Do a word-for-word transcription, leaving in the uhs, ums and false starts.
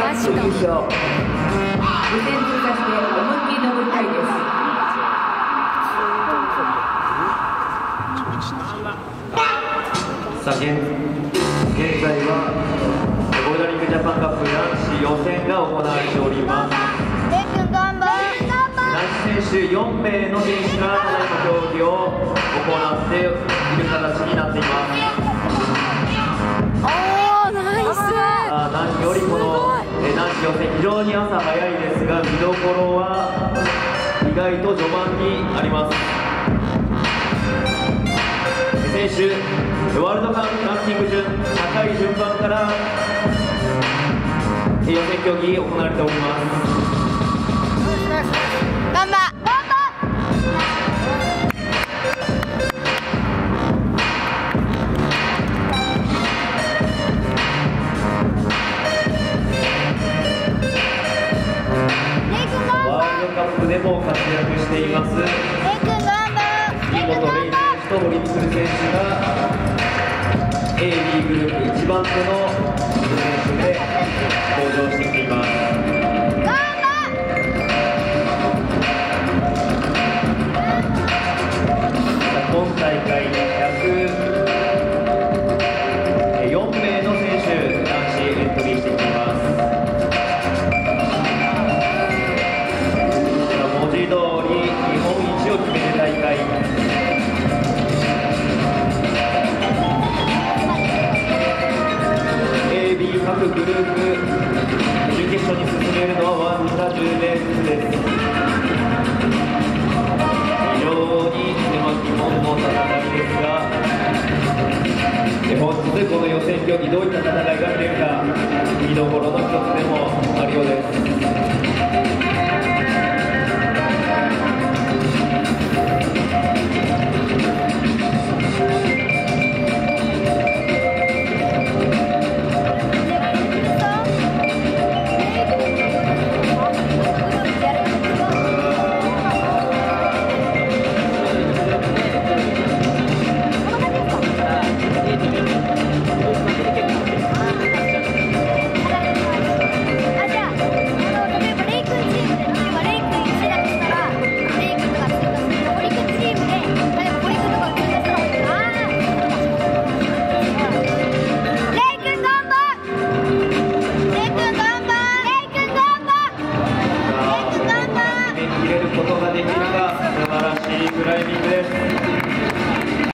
勝優勝。予選通過して思いっきり登りたいです。 さあ 現, 現在はボルダリングジャパンカップ男子予選が行われております。男子選手よんめいの選手がただいま競技を行っている形になっています。 おー、ナイス。 あ何よりこのえ男子予選非常に朝早いですが、見どころは意外と序盤にあります。選手ワールドカップランキング順高い順番から予選競技行われております。 ガンバワールドカップでも活躍しています杉本玲選手と森充選手が エービー グループいちばん手の選手で登場してきています。今大会でひゃくよんめいの選手男子エントリーしてきています。文字通り日本一を決める大会、エービー 各グループ準決勝に進めるのはわずかじゅうめいずつです。非常に狭き門の戦いですが、本日この予選競技どういった戦いが見れるか見どころの一つでもあるようです。ことができるか素晴らしいクライミングです。